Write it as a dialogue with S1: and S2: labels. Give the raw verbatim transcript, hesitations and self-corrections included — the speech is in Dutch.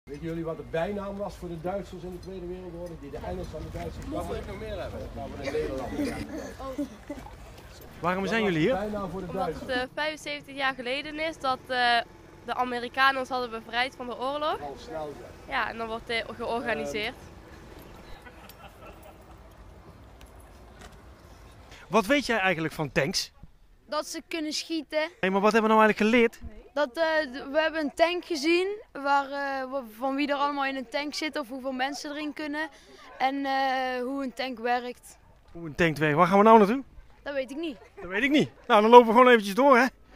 S1: Weten jullie wat de bijnaam was voor de Duitsers in de Tweede Wereldoorlog? Die de Engelsen aan de Duitsers kwamen? Dat wil ik nog meer hebben. Dat kwamen we in Nederland.
S2: Waarom zijn jullie hier?
S1: Bijnaam voor de
S3: Omdat
S1: Duitsers.
S3: het uh, vijfenzeventig jaar geleden is dat uh, de Amerikanen ons hadden bevrijd van de oorlog.
S1: Al snel zijn.
S3: Ja, en dan wordt het georganiseerd.
S2: Wat weet jij eigenlijk van tanks?
S4: Dat ze kunnen schieten.
S2: Hey, maar wat hebben we nou eigenlijk geleerd?
S4: Dat, uh, we hebben een tank gezien waar, uh, van wie er allemaal in een tank zit of hoeveel mensen erin kunnen. En uh, hoe een tank werkt.
S2: Hoe een tank werkt. Waar gaan we nou naartoe?
S4: Dat weet ik niet.
S2: Dat weet ik niet. Nou, dan lopen we gewoon eventjes door, hè?